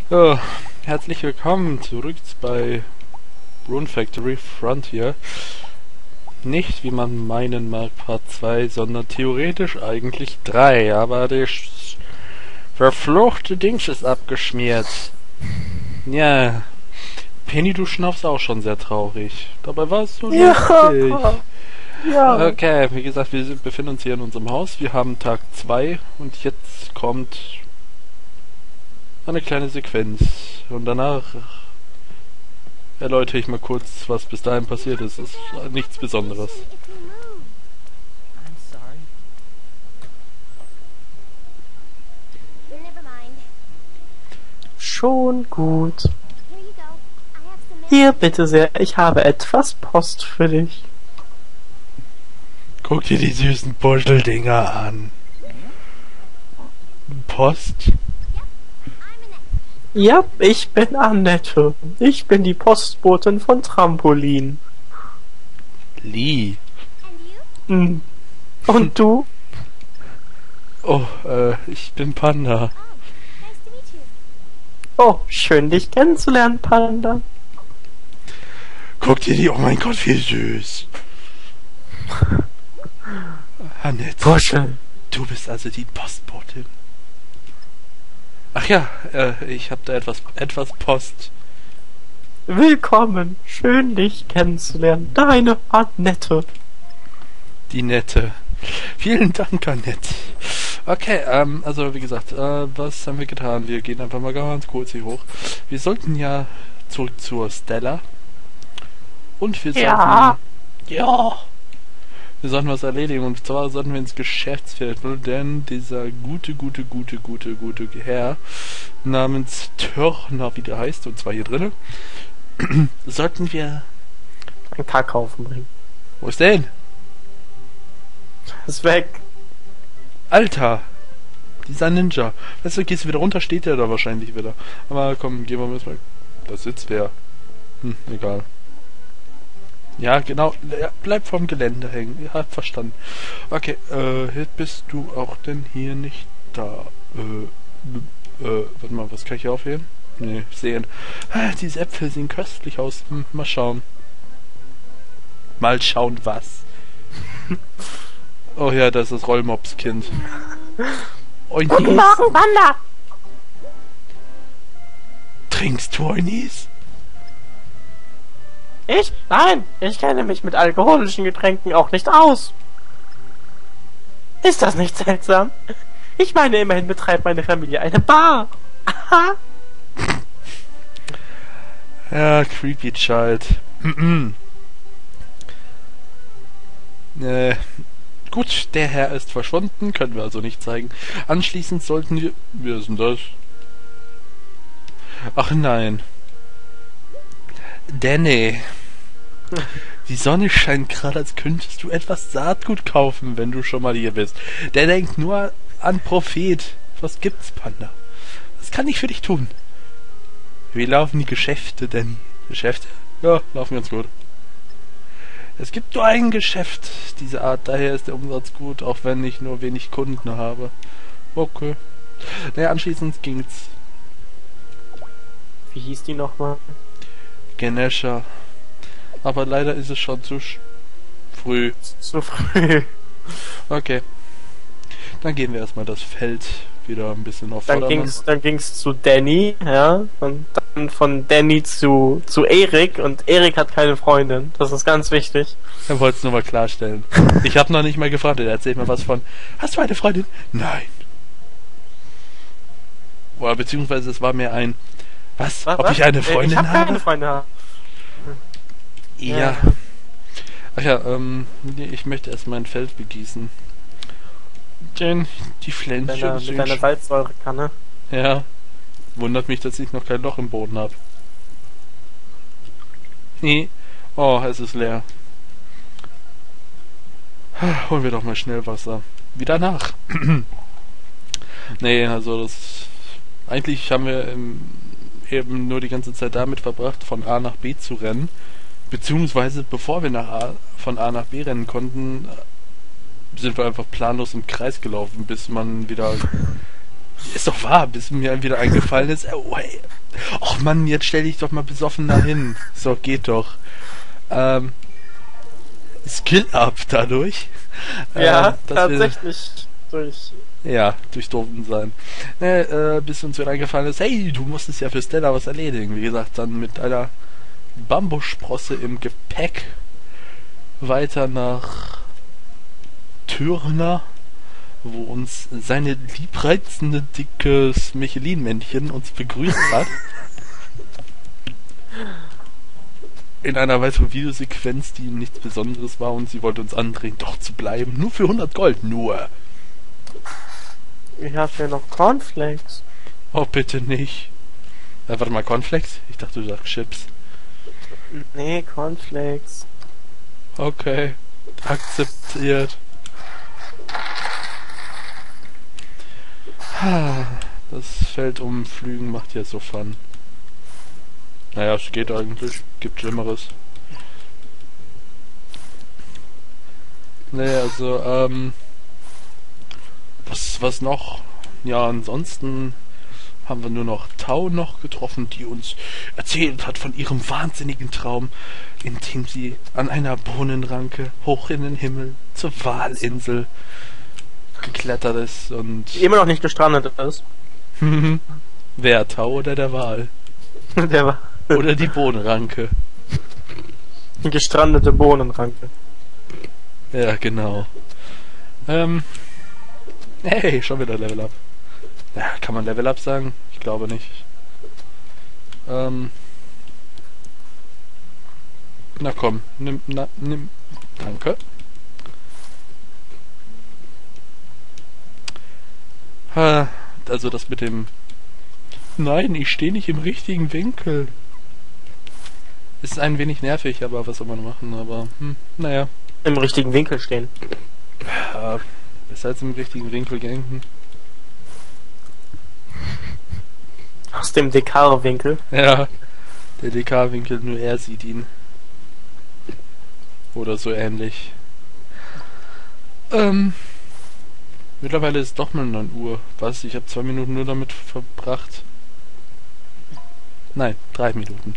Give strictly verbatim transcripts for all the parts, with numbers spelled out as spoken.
Ja, herzlich willkommen zurück bei Rune Factory Frontier. Nicht, wie man meinen mag, Part zwei, sondern theoretisch eigentlich drei, aber der sch- verfluchte Dings ist abgeschmiert. Ja, Penny, du schnaufst auch schon sehr traurig. Dabei war es so lustig. Ja, ja. Okay, wie gesagt, wir sind, befinden uns hier in unserem Haus. Wir haben Tag zwei und jetzt kommt eine kleine Sequenz. Und danach erläutere ich mal kurz, was bis dahin passiert ist. Es ist nichts Besonderes. Schon gut. Hier, bitte sehr, ich habe etwas Post für dich. Guck dir die süßen Puscheldinger an. Post? Ja, ich bin Annette. Ich bin die Postbotin von Trampolin. Lee. Hm. Und du? Oh, äh, ich bin Panda. Oh, schön dich kennenzulernen, Panda. Guck dir die, oh mein Gott, wie süß. Annette. Puschel. Du bist also die Postbotin. Ach ja, äh, ich habe da etwas, etwas Post. Willkommen. Schön dich kennenzulernen. Deine Annette. Die Nette. Vielen Dank, Annette. Okay, ähm, also wie gesagt, äh, was haben wir getan? Wir gehen einfach mal ganz kurz hier hoch. Wir sollten ja zurück zur Stella. Und wir sollten... Ja. Ja. Wir sollten was erledigen. Und zwar sollten wir ins Geschäftsviertel, denn dieser gute, gute, gute, gute, gute Herr namens Törner, wie der heißt, und zwar hier drinnen, sollten wir... Ein Kackhaufen bringen. Wo ist der denn? Ist weg. Alter! Dieser Ninja. Weißt du, gehst du wieder runter, steht der da wahrscheinlich wieder. Aber komm, gehen wir mal. Da sitzt wer. Hm, egal. Ja, genau. Ja, bleib vom Gelände hängen. Ja, verstanden. Okay, äh, bist du auch denn hier nicht da? Äh, äh, warte mal, was kann ich hier aufheben? Nee, sehen. Ah, diese Äpfel sehen köstlich aus. Hm, mal schauen. Mal schauen, was? Oh ja, das ist das Rollmops-Kind. Guten Morgen, Panda. Trinkst du Oinis? Ich? Nein, ich kenne mich mit alkoholischen Getränken auch nicht aus. Ist das nicht seltsam? Ich meine, immerhin betreibt meine Familie eine Bar. Aha. Ja, creepy child. äh, gut, der Herr ist verschwunden, können wir also nicht zeigen. Anschließend sollten wir... Wer ist denn das? Ach nein. Danny. Die Sonne scheint gerade, als könntest du etwas Saatgut kaufen, wenn du schon mal hier bist. Der denkt nur an Prophet. Was gibt's, Panda? Was kann ich für dich tun? Wie laufen die Geschäfte, Danny? Geschäfte? Ja, laufen ganz gut. Es gibt nur ein Geschäft dieser Art, daher ist der Umsatz gut, auch wenn ich nur wenig Kunden habe. Okay. Naja, anschließend ging's. Wie hieß die nochmal? Ganesha. Aber leider ist es schon zu sch- früh. Zu früh. Okay. Dann gehen wir erstmal das Feld wieder ein bisschen auf Dann Vordermann. ging's, dann ging's zu Danny, ja, und dann von Danny zu, zu Erik, und Erik hat keine Freundin. Das ist ganz wichtig. Er wollte es nur mal klarstellen. Ich habe noch nicht mal gefragt, er erzählt mir was von, hast du eine Freundin? Nein. Oder beziehungsweise es war mir ein, was? Was, Ob was? ich eine Äh, Freundin ich hab habe? keine Freundin habe. Ja. Ja. Ach ja, ähm, nee, ich möchte erst mein Feld begießen. Denn die Pflänzchen Mit einer, sind... mit einer Salzsäurekanne. Ja. Wundert mich, dass ich noch kein Loch im Boden habe. Nee. Oh, es ist leer. Holen wir doch mal schnell Wasser. Wieder nach. Nee, also das... Eigentlich haben wir ähm, eben nur die ganze Zeit damit verbracht, von A nach B zu rennen. Beziehungsweise, bevor wir nach A, von A nach B rennen konnten, sind wir einfach planlos im Kreis gelaufen, bis man wieder Ist doch wahr, bis mir wieder eingefallen ist. Oh, hey. Och Mann, jetzt stell dich doch mal besoffen dahin. So, geht doch. Ähm, Skill-Up dadurch. Ja, ähm, dass tatsächlich. Durch. Wir, ja, durch Doofen sein. Ne, äh, bis uns wieder eingefallen ist, hey, du musstest ja für Stella was erledigen. Wie gesagt, dann mit einer Bambussprosse im Gepäck weiter nach Türna, wo uns seine liebreizende, dickes Michelin-Männchen uns begrüßt hat. In einer weiteren Videosequenz, die nichts Besonderes war, und sie wollte uns andrehen, doch zu bleiben. Nur für hundert Gold, nur. Ich habe hier noch Cornflakes. Oh, bitte nicht. Äh, warte mal, Cornflakes? Ich dachte, du sagst Chips. Nee, Cornflakes. Okay, akzeptiert. Das Feld umflügen macht ja so Fun. Naja, es geht eigentlich. Gibt Schlimmeres. Nee, also, ähm... Was, was noch? Ja, ansonsten haben wir nur noch Tau noch getroffen, die uns erzählt hat von ihrem wahnsinnigen Traum, in dem sie an einer Bohnenranke hoch in den Himmel zur Walinsel geklettert ist und... Die immer noch nicht gestrandet ist. Wer, Tau oder der Wal? Der war Oder die Bohnenranke? die gestrandete Bohnenranke. Ja, genau. Ähm... Hey, schon wieder Level Up. Ja, kann man Level Up sagen? Ich glaube nicht. Ähm... Na komm, nimm, na, nimm... Danke. Ha, also das mit dem... Nein, ich stehe nicht im richtigen Winkel. Ist ein wenig nervig, aber was soll man machen? Aber, hm, naja. Im richtigen Winkel stehen. Ja, besser als im richtigen Winkel denken. Aus dem Dekar-Winkel. Ja, der D K-Winkel, nur er sieht ihn. Oder so ähnlich. Ähm... Mittlerweile ist doch mal neun Uhr. Was? Ich habe zwei Minuten nur damit verbracht. Nein, drei Minuten.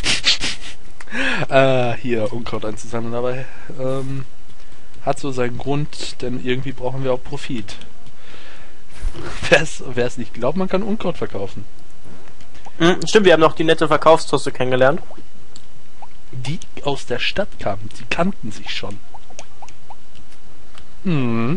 äh, hier Unkraut einzusammeln, aber ähm, hat so seinen Grund, denn irgendwie brauchen wir auch Profit. Wer es nicht glaubt, man kann Unkraut verkaufen. Hm, stimmt, wir haben noch die nette Verkaufstusse kennengelernt. Die aus der Stadt kamen, die kannten sich schon. Hm.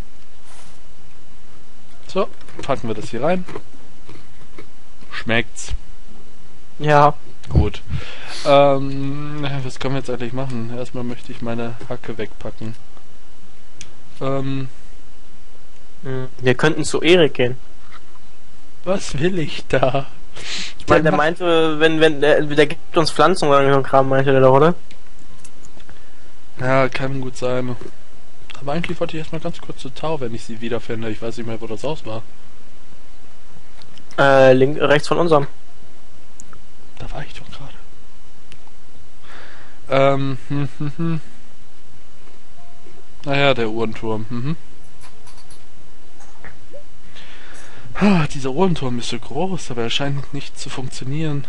So, packen wir das hier rein. Schmeckt's. Ja. Gut. Ähm, was können wir jetzt eigentlich machen? Erstmal möchte ich meine Hacke wegpacken. Ähm, Wir könnten zu Erik gehen. was will ich da? Ich meine, der macht- meinte, wenn, wenn, der, der gibt uns Pflanzen oder so ein Kram, meinte der doch, oder? Ja, kann gut sein. Aber eigentlich wollte ich erstmal ganz kurz zu Tau, wenn ich sie wiederfinde. Ich weiß nicht mehr, wo das Haus war. Äh, link, rechts von unserem. Da war ich doch gerade. Ähm, hm, hm, hm. Naja, der Uhrenturm. Mhm. Ah, dieser Uhrenturm ist so groß, aber er scheint nicht zu funktionieren.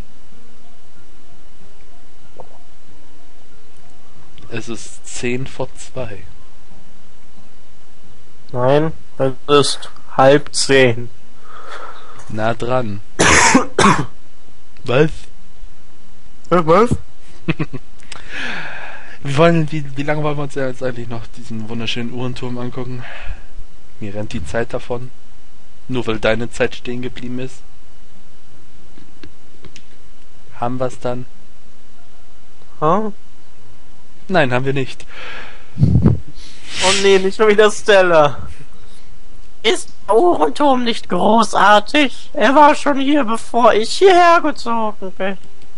Es ist zehn vor zwei. Nein, es ist halb zehn. Na dran. Was? Was? Wir wollen, wie, wie lange wollen wir uns ja jetzt eigentlich noch diesen wunderschönen Uhrenturm angucken? Mir rennt die Zeit davon. Nur weil deine Zeit stehen geblieben ist. Haben wir es dann? Huh? Nein, haben wir nicht. Oh nee, nicht schon wieder Stella. Ist der Uhrenturm nicht großartig? Er war schon hier, bevor ich hierher gezogen bin.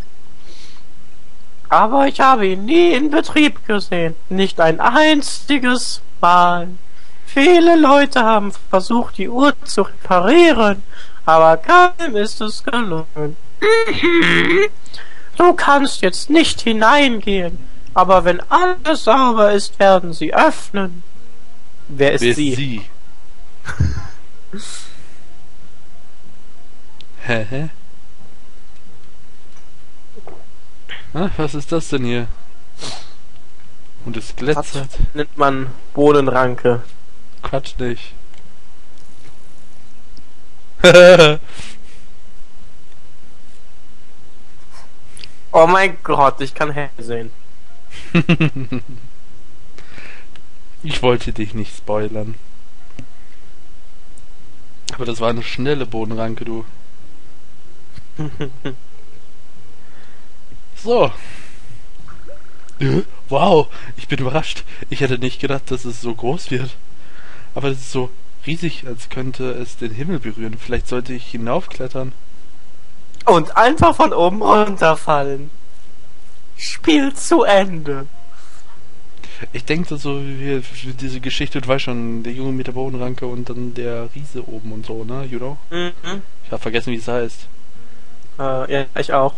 Aber ich habe ihn nie in Betrieb gesehen. Nicht ein einziges Mal. Viele Leute haben versucht, die Uhr zu reparieren, aber keinem ist es gelungen. Du kannst jetzt nicht hineingehen, aber wenn alles sauber ist, werden sie öffnen. Wer ist Wer ist sie? sie? Hä, hä? Ah, was ist das denn hier? Und es Das glitzert. nennt man Bohnenranke. Quatsch nicht. Oh mein Gott, ich kann hell sehen. Ich wollte dich nicht spoilern. Aber das war eine schnelle Bodenranke, du. So. Äh, Wow, ich bin überrascht. Ich hätte nicht gedacht, dass es so groß wird. Aber es ist so riesig, als könnte es den Himmel berühren. Vielleicht sollte ich hinaufklettern. Und einfach von oben runterfallen. Spiel zu Ende. Ich denke so wie, wie diese Geschichte, du weißt schon, der Junge mit der Bodenranke und dann der Riese oben und so, ne? You know? Mhm. Ich habe vergessen, wie es heißt. Äh, ja, ich auch.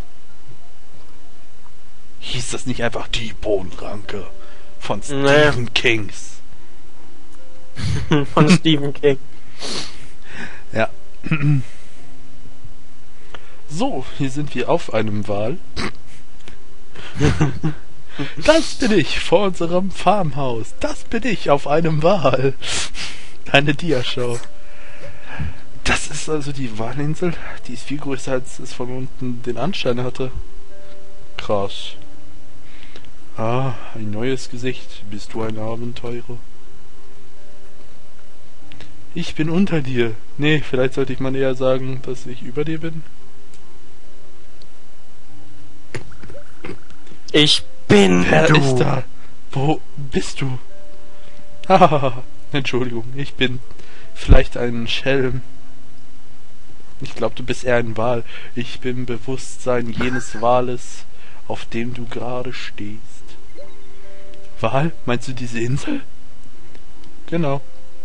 Hieß das nicht einfach die Bodenranke von Nee. Stephen Kings? Von Stephen King. Ja. So, hier sind wir auf einem Wal. Das bin ich vor unserem Farmhaus. Das bin ich auf einem Wal. Eine Diashow. Das ist also die Walinsel. Die ist viel größer, als es von unten den Anschein hatte. Krass. Ah, ein neues Gesicht. Bist du ein Abenteurer? Ich bin unter dir. Nee, vielleicht sollte ich mal eher sagen, dass ich über dir bin. Ich bin Wer du. ist da? Wo bist du? Hahaha, Entschuldigung, ich bin vielleicht ein Schelm. Ich glaube, du bist eher ein Wal. Ich bin Bewusstsein jenes Wales, auf dem du gerade stehst. Wal? Meinst du diese Insel? Genau.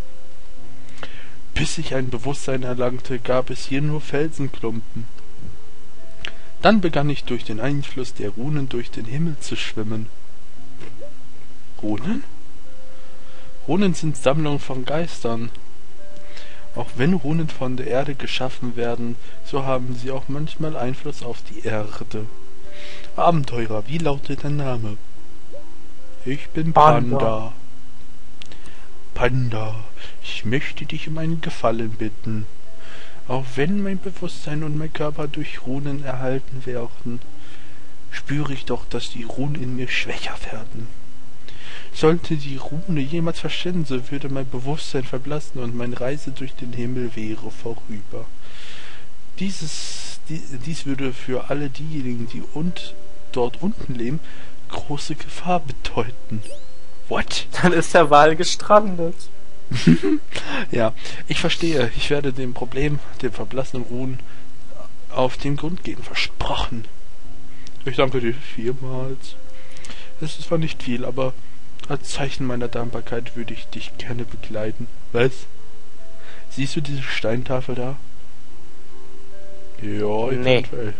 Bis ich ein Bewusstsein erlangte, gab es hier nur Felsenklumpen. Dann begann ich durch den Einfluss der Runen durch den Himmel zu schwimmen. Runen? Runen sind Sammlungen von Geistern. Auch wenn Runen von der Erde geschaffen werden, so haben sie auch manchmal Einfluss auf die Erde. Abenteurer, wie lautet dein Name? Ich bin Panda. Panda. Panda, ich möchte dich um einen Gefallen bitten. Auch wenn mein Bewusstsein und mein Körper durch Runen erhalten werden, spüre ich doch, dass die Runen in mir schwächer werden. Sollte die Rune jemals verschwinden, so würde mein Bewusstsein verblassen und meine Reise durch den Himmel wäre vorüber. Dieses, die, dies würde für alle diejenigen, die und dort unten leben, große Gefahr bedeuten. What? Dann ist der Wal gestrandet. Ja, ich verstehe. Ich werde dem Problem, dem verblassenen Ruhen, auf den Grund gehen. Versprochen. Ich danke dir vielmals. Es ist zwar nicht viel, aber als Zeichen meiner Dankbarkeit würde ich dich gerne begleiten. Was? Siehst du diese Steintafel da? Ja, Nee. eventuell.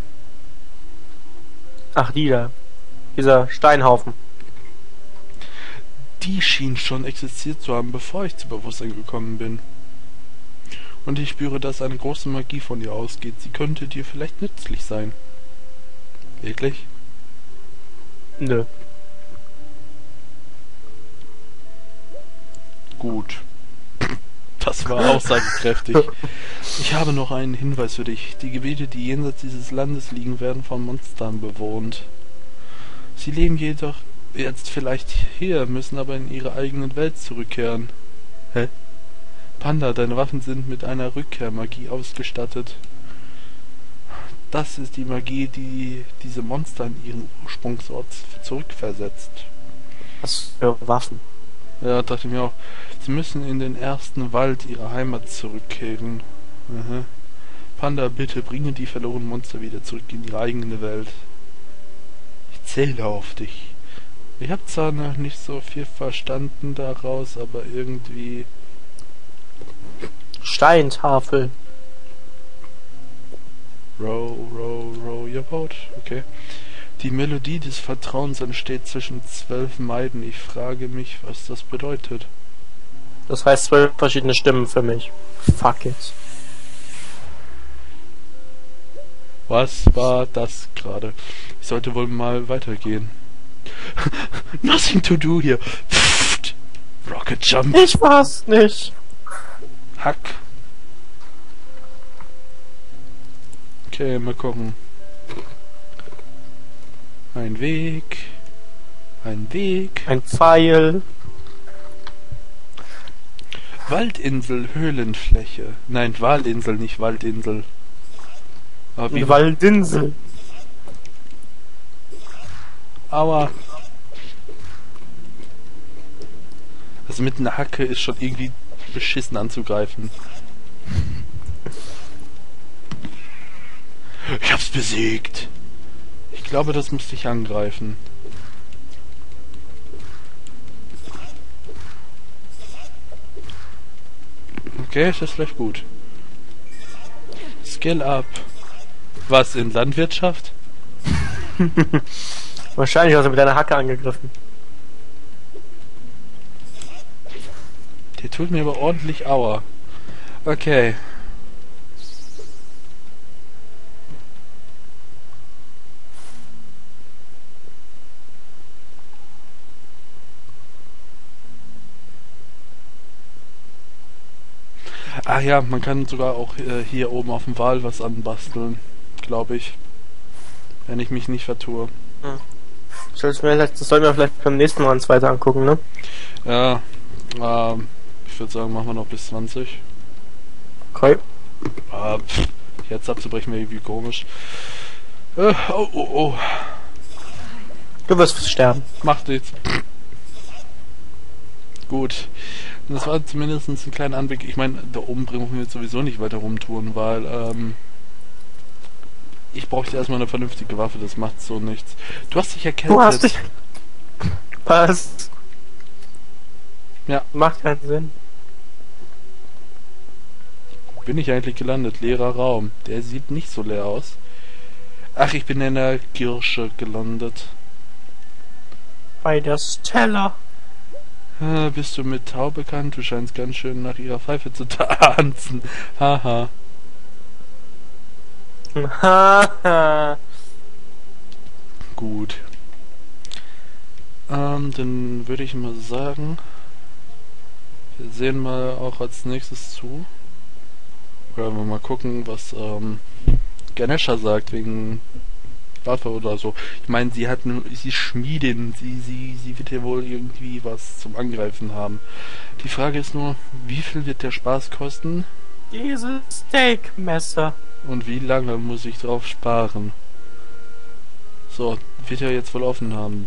Ach, die da. Dieser Steinhaufen. Die schien schon existiert zu haben, bevor ich zu Bewusstsein gekommen bin. Und ich spüre, dass eine große Magie von ihr ausgeht. Sie könnte dir vielleicht nützlich sein. Wirklich? Nö. Gut. Das war aussagekräftig. Ich habe noch einen Hinweis für dich. Die Gebiete, die jenseits dieses Landes liegen, werden von Monstern bewohnt. Sie leben jedoch jetzt vielleicht hier, müssen aber in ihre eigene Welt zurückkehren. Hä? Panda, deine Waffen sind mit einer Rückkehrmagie ausgestattet. Das ist die Magie, die diese Monster an ihren Ursprungsort zurückversetzt. Was für Waffen? Ja, dachte ich mir auch. Sie müssen in den ersten Wald ihrer Heimat zurückkehren. Aha. Panda, bitte bringe die verlorenen Monster wieder zurück in ihre eigene Welt. Ich zähle auf dich. Ich habe zwar noch nicht so viel verstanden daraus, aber irgendwie... Steintafel. Row, row, row your boat. Okay. Die Melodie des Vertrauens entsteht zwischen zwölf Maiden. Ich frage mich, was das bedeutet. Das heißt zwölf verschiedene Stimmen für mich. Fuck it. Was war das gerade? Ich sollte wohl mal weitergehen. Nothing to do hier. Pfft. Rocket Jump. Ich war's nicht. Hack. Okay, mal gucken. Ein Weg. Ein Weg. Ein Pfeil. Waldinsel, Höhlenfläche. Nein, Walinsel, nicht Waldinsel. Aber wie Eine Waldinsel. Aua. Also mit einer Hacke ist schon irgendwie beschissen anzugreifen. Ich hab's besiegt. Ich glaube, das müsste ich angreifen. Okay, das läuft gut. Skill up. Was, in Landwirtschaft? Wahrscheinlich hast du mit deiner Hacke angegriffen. Der tut mir aber ordentlich Aua. Okay. Ah ja, man kann sogar auch äh, hier oben auf dem Wal was anbasteln, glaube ich. Wenn ich mich nicht vertue. Hm. Das sollten wir vielleicht beim nächsten Mal uns weiter angucken, ne? Ja, ähm, ich würde sagen, machen wir noch bis zwanzig. Okay. Äh, pff, jetzt abzubrechen wäre irgendwie komisch. Äh, oh, oh, oh. Du wirst sterben. Macht nichts. Gut. Und das war zumindest ein kleiner Anblick. Ich meine, da oben brauchen wir jetzt sowieso nicht weiter rumtouren, weil, ähm, ich brauchte erstmal eine vernünftige Waffe, das macht so nichts. Du hast dich erkältet. Du hast dich... Was? Ja. Macht keinen Sinn. Bin ich eigentlich gelandet? Leerer Raum. Der sieht nicht so leer aus. Ach, ich bin in der Kirche gelandet. Bei der Stella. Äh, bist du mit Tau bekannt? Du scheinst ganz schön nach ihrer Pfeife zu tanzen. Haha. Haha. Gut. Ähm, dann würde ich mal sagen, wir sehen mal auch als nächstes zu. Oder wir mal gucken, was ähm, Ganesha sagt wegen Waffe oder so. Ich meine, sie hat nur, sie ist Schmiedin, sie, sie, sie wird ja wohl irgendwie was zum Angreifen haben. Die Frage ist nur, wie viel wird der Spaß kosten? Dieses Steakmesser. Und wie lange muss ich drauf sparen? So, wird er jetzt wohl offen haben.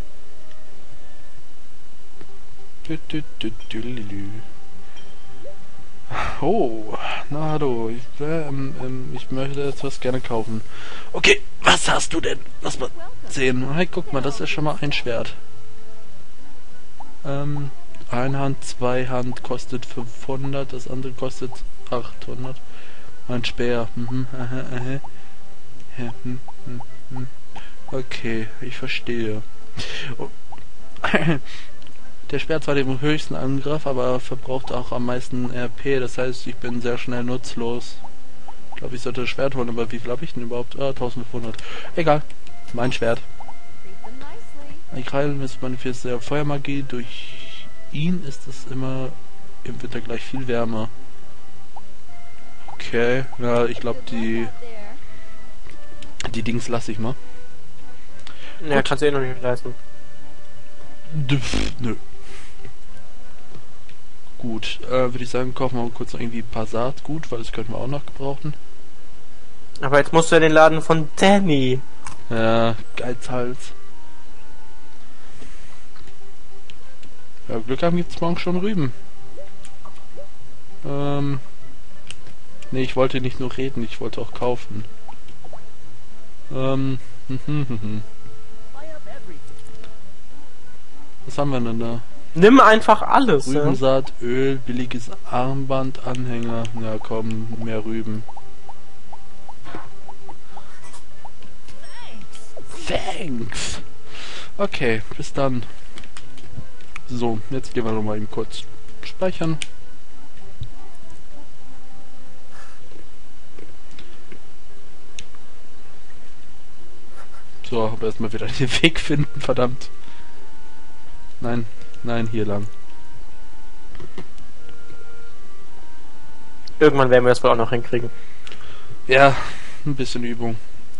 Oh, na hallo, ich, äh, ähm, ich möchte etwas gerne kaufen. Okay, was hast du denn? Lass mal sehen. Hey, guck mal, das ist schon mal ein Schwert. Ähm, eine Hand, zwei Hand kostet fünfhundert, das andere kostet achthundert. Ein Speer. Mhm, aha, aha. Ja, hm, hm, hm. Okay, ich verstehe. Oh. Der Speer zwar den höchsten Angriff, aber verbraucht auch am meisten R P. Das heißt, ich bin sehr schnell nutzlos. Ich glaube, ich sollte das Schwert holen, aber wie viel habe ich denn überhaupt? Ah, eintausendfünfhundert. Egal. Mein Schwert. Ein Kreil ist manifestiert Feuermagie. Durch ihn ist es immer im Winter gleich viel wärmer. Okay, ja, ich glaube, die die Dings lasse ich mal. Ja, Gut. kannst du eh noch nicht leisten. Pff, nö. Gut, äh, würde ich sagen, kaufen wir mal kurz noch irgendwie ein paar Saatgut, weil das könnten wir auch noch gebrauchen. Aber jetzt musst du ja den Laden von Danny. Ja, Geizhals. Ja, Glück haben gibt's morgen schon Rüben. Ähm. Nee, ich wollte nicht nur reden, ich wollte auch kaufen. Ähm. Was haben wir denn da? Nimm einfach alles. Rübensaat, ja. Öl, billiges Armband, Anhänger. Ja komm, mehr Rüben. Thanks! Okay, bis dann. So, jetzt gehen wir noch mal eben kurz speichern. So, aber erstmal wieder den Weg finden, verdammt. Nein, nein, hier lang. Irgendwann werden wir das wohl auch noch hinkriegen. Ja, ein bisschen Übung.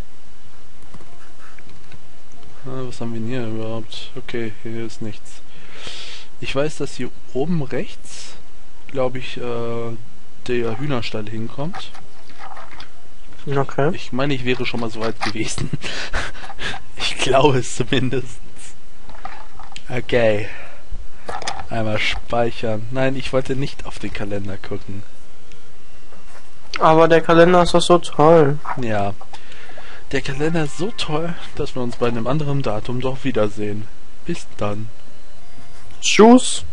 Ah, was haben wir denn hier überhaupt? Okay, hier ist nichts. Ich weiß, dass hier oben rechts, glaube ich, äh, der Hühnerstall hinkommt. Okay. Ich meine, ich wäre schon mal so weit gewesen. Ich glaube es zumindest. Okay. Einmal speichern. Nein, ich wollte nicht auf den Kalender gucken. Aber der Kalender ist doch so toll. Ja. Der Kalender ist so toll, dass wir uns bei einem anderen Datum doch wiedersehen. Bis dann. Tschüss.